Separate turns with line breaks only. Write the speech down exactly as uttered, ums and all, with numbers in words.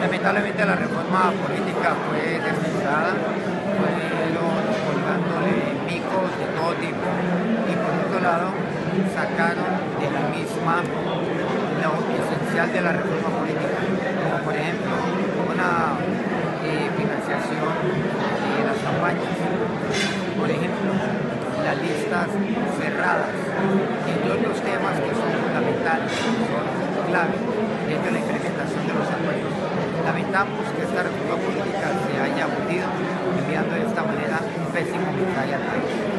Lamentablemente la reforma política fue desfigurada, fueron colgándole micos de todo tipo y por otro lado sacaron de la misma lo esencial de la reforma política, como por ejemplo una eh, financiación de las campañas, por ejemplo las listas cerradas y todos los temas que son fundamentales, que son clave dentro de la implementación de los acuerdos. Lamentamos que esta reforma política se haya hundido, enviando de esta manera un pésimo mensaje al país.